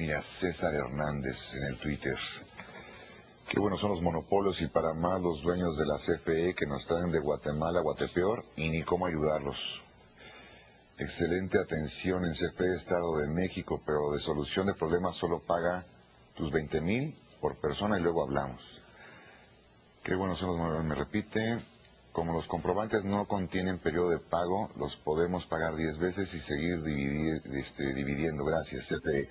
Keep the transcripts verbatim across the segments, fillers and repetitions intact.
alias César Hernández en el Twitter. Qué buenos son los monopolios y para más los dueños de la C F E que nos traen de Guatemala a Guatepeor y ni cómo ayudarlos. Excelente atención en C F E Estado de México, pero de solución de problemas solo paga tus veinte mil por persona y luego hablamos. Qué buenos son los monopolios, me repite. Como los comprobantes no contienen periodo de pago, los podemos pagar diez veces y seguir dividir, este, dividiendo. Gracias, C F E.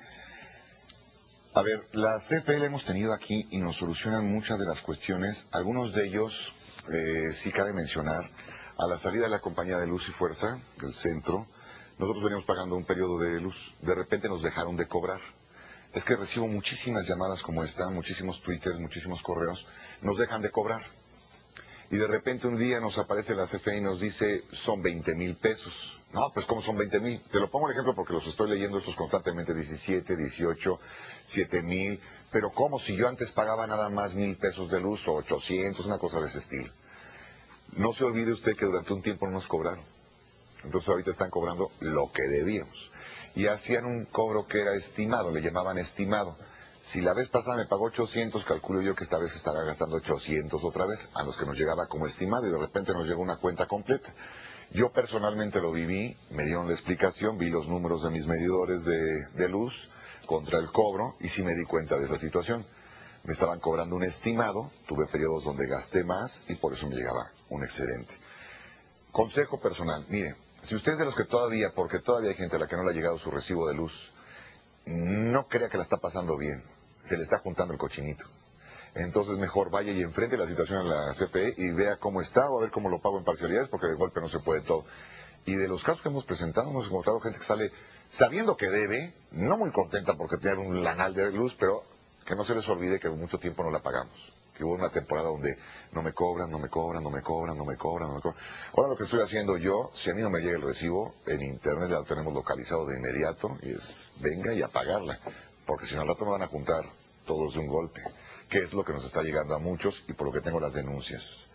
A ver, la C F E la hemos tenido aquí y nos solucionan muchas de las cuestiones. Algunos de ellos, eh, sí cabe mencionar, a la salida de la compañía de Luz y Fuerza, del centro, nosotros veníamos pagando un periodo de luz. De repente nos dejaron de cobrar. Es que recibo muchísimas llamadas como esta, muchísimos twitters, muchísimos correos, nos dejan de cobrar. Y de repente un día nos aparece la C F E y nos dice, son veinte mil pesos. No, pues ¿cómo son veinte mil? Te lo pongo el ejemplo porque los estoy leyendo estos constantemente, diecisiete, dieciocho, siete mil. Pero ¿cómo? Si yo antes pagaba nada más mil pesos de luz o ochocientos, una cosa de ese estilo. No se olvide usted que durante un tiempo no nos cobraron. Entonces ahorita están cobrando lo que debíamos. Y hacían un cobro que era estimado, le llamaban estimado. Si la vez pasada me pagó ochocientos, calculo yo que esta vez estará gastando ochocientos otra vez, a los que nos llegaba como estimado y de repente nos llegó una cuenta completa. Yo personalmente lo viví, me dieron la explicación, vi los números de mis medidores de, de luz contra el cobro y sí me di cuenta de esa situación. Me estaban cobrando un estimado, tuve periodos donde gasté más y por eso me llegaba un excedente. Consejo personal, mire, si usted es de los que todavía, porque todavía hay gente a la que no le ha llegado su recibo de luz, no crea que la está pasando bien, se le está juntando el cochinito. Entonces mejor vaya y enfrente la situación en la C F E y vea cómo está o a ver cómo lo pago en parcialidades, porque de golpe no se puede todo. Y de los casos que hemos presentado, hemos encontrado gente que sale sabiendo que debe, no muy contenta porque tiene un lanal de luz, pero que no se les olvide que mucho tiempo no la pagamos. Que hubo una temporada donde no me cobran, no me cobran, no me cobran, no me cobran, no me cobran. Ahora lo que estoy haciendo yo, si a mí no me llega el recibo, en internet ya lo tenemos localizado de inmediato, y es venga y a pagarla, porque si no al rato me van a juntar todos de un golpe, que es lo que nos está llegando a muchos y por lo que tengo las denuncias.